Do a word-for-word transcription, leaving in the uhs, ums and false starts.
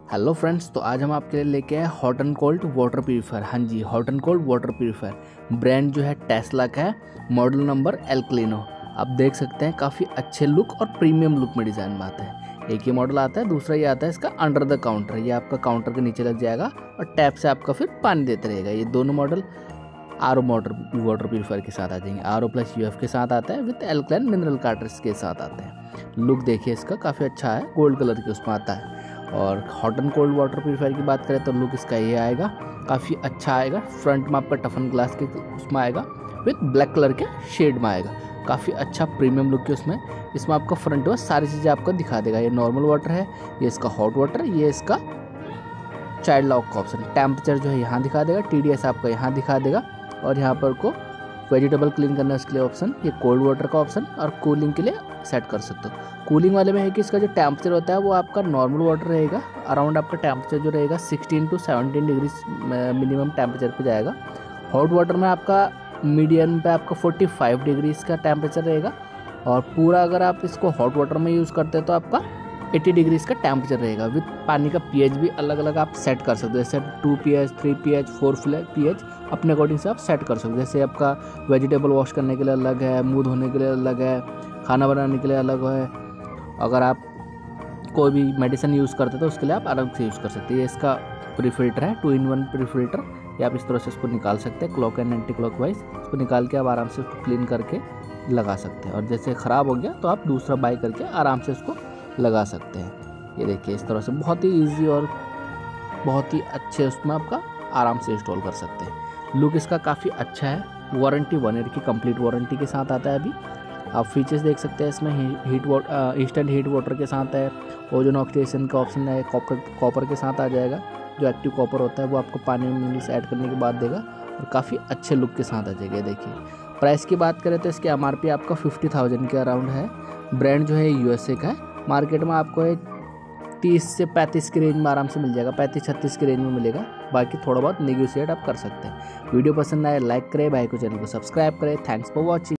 Hello friends, तो आज हम आपके लिए लेके आए hot and cold water purifier. हाँ जी, hot and cold water purifier. Brand जो है टेस्ला का है, मॉडल नंबर एल्क्लिनो। आप देख सकते हैं काफ़ी अच्छे लुक और प्रीमियम लुक में डिज़ाइन में आता है। एक ही मॉडल आता है, दूसरा ये आता है इसका अंडर द काउंटर। ये आपका काउंटर के नीचे लग जाएगा और टैप से आपका फिर पानी देते रहेगा। ये दोनों model R O water water purifier के साथ आ जाएंगे। R O plus U F के साथ आता है, विद एल्कलाइन मिनरल कार्ट्रिज के साथ आते हैं। लुक देखिए इसका काफ़ी अच्छा है, गोल्ड कलर के उसमें आता है। और hot and cold water purifier की बात करें तो लुक इसका ये आएगा, काफ़ी अच्छा आएगा। फ्रंट में आपका टफन ग्लास के उसमें आएगा, विथ ब्लैक कलर के शेड में आएगा। काफ़ी अच्छा प्रीमियम लुक है उसमें। इसमें आपका फ्रंट में सारी चीज़ें आपको दिखा देगा। ये नॉर्मल वाटर है, ये इसका हॉट वाटर, ये इसका चाइल्ड लॉक का ऑप्शन। टेम्परेचर जो है यहाँ दिखा देगा, टी डी एस आपका यहाँ दिखा देगा, और यहाँ पर को वेजिटेबल क्लीन करना है उसके लिए ऑप्शन, ये कोल्ड वाटर का ऑप्शन, और कूलिंग के लिए सेट कर सकते हो। कूलिंग वाले में है कि इसका जो टेम्परेचर होता है वो आपका नॉर्मल वाटर रहेगा, अराउंड आपका टेम्परेचर जो रहेगा sixteen to seventeen degree minimum temperature पे जाएगा। हॉट वाटर में आपका मीडियम पे आपका फोर्टी फाइव डिग्री का टेम्परेचर रहेगा, और पूरा अगर आप इसको हॉट वाटर में यूज़ करते हैं तो आपका एटी डिग्री का टेम्परेचर रहेगा। विद पानी का पीएच भी अलग अलग आप सेट कर सकते हो, जैसे two pH, three pH, four pH अपने अकॉर्डिंग से आप सेट कर सकते हो। जैसे आपका वेजिटेबल वॉश करने के लिए अलग है, मुंह धोने के लिए अलग है, खाना बनाने के लिए अलग है। अगर आप कोई भी मेडिसिन यूज़ करते हैं तो उसके लिए आप अलग से यूज़ कर सकते हैं। ये इसका प्री फिल्टर है, two in one pre filter. ये आप इस तरह से इसको निकाल सकते हैं, clock and anti clock wise. इसको निकाल के आप आराम से उसको क्लीन करके लगा सकते हैं, और जैसे ख़राब हो गया तो आप दूसरा बाई करके आराम से उसको लगा सकते हैं। ये देखिए इस तरह से बहुत ही ईजी और बहुत ही अच्छे उसमें आपका आराम से इंस्टॉल कर सकते हैं। लुक इसका काफ़ी अच्छा है। वारंटी वन ईयर की कंप्लीट वारंटी के साथ आता है। अभी आप फीचर्स देख सकते हैं इसमें, heat water, instant heat water के साथ है, ओजोन ऑक्सीडेशन का ऑप्शन है, कॉपर कॉपर के साथ आ जाएगा। जो एक्टिव कॉपर होता है वो आपको पानी में मिनरल्स ऐड करने के बाद देगा, और काफ़ी अच्छे लुक के साथ आ जाएगा। देखिए प्राइस की बात करें तो इसकी एम आर पी आपका फिफ्टी थाउजेंड के अराउंड है। ब्रांड जो है यूएसए का है। मार्केट में आपको एक तीस से पैंतीस की रेंज में आराम से मिल जाएगा, पैंतीस छत्तीस की रेंज में मिलेगा। बाकी थोड़ा बहुत नेगोशिएट आप कर सकते हैं। वीडियो पसंद आए लाइक करें, भाई को चैनल को सब्सक्राइब करें। Thanks for watching.